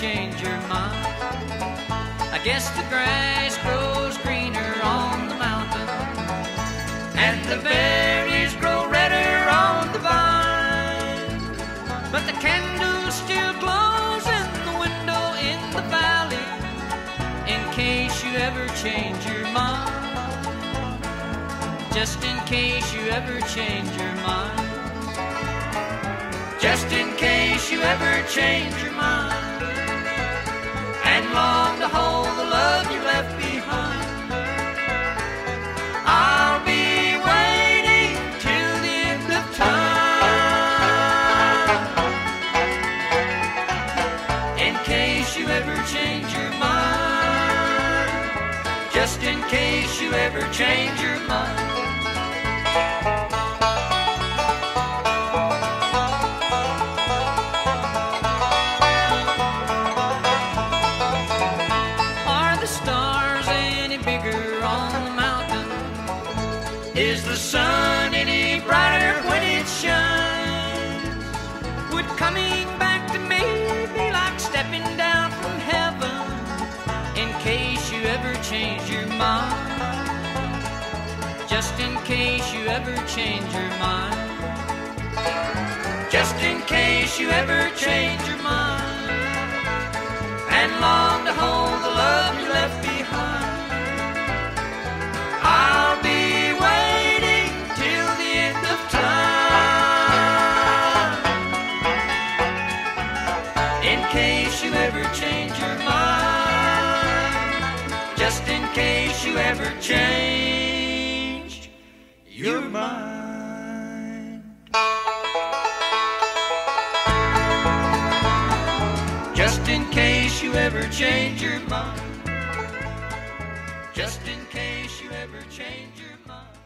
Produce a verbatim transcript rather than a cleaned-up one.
change your mind. I guess the grass grows greener on the mountain, and the berries grow redder on the vine. But the candle still glows in the window in the valley, in case you ever change your mind. Just in case you ever change your mind. Just in case you ever change your mind, and long to hold the love you left behind. I'll be waiting till the end of time, in case you ever change your mind. Just in case you ever change your mind. Is the sun any brighter when it shines? Would coming back to me be like stepping down from heaven, in case you ever change your mind? Just in case you ever change your mind. Just in case you ever change your mind, and long to hold the love you left behind. I'll be waiting till the end of time, in case you ever change your mind. Just in case you ever changed your mind. Just in case you ever change your mind. Just in case you ever change your mind.